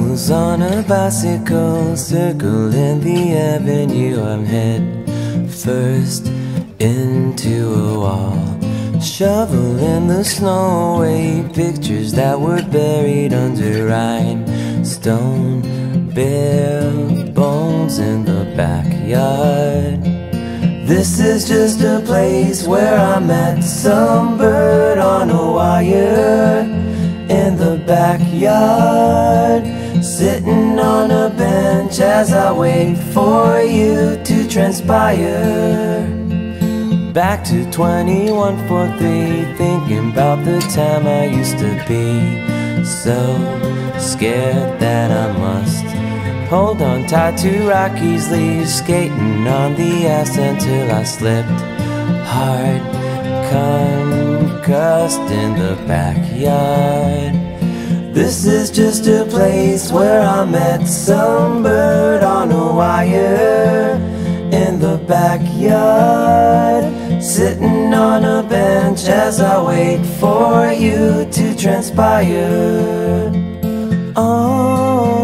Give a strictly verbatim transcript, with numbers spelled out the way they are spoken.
Wheels on a bicycle, circling the avenue. I'm head first into a wall, shoveling the snow away. Pictures that were buried under rhinestone, bare bones in the backyard. This is just a place where I met some bird on a wire in the backyard, sitting on a bench as I wait for you to transpire. Back to twenty-one forty-three, thinking about the time I used to be so scared that I must hold on tight to Rocky's leaves, skating on the ice until I slipped hard, concussed in the backyard. This is just a place where I met some bird on a wire in the backyard, sitting on a bench as I wait for you to transpire. Oh,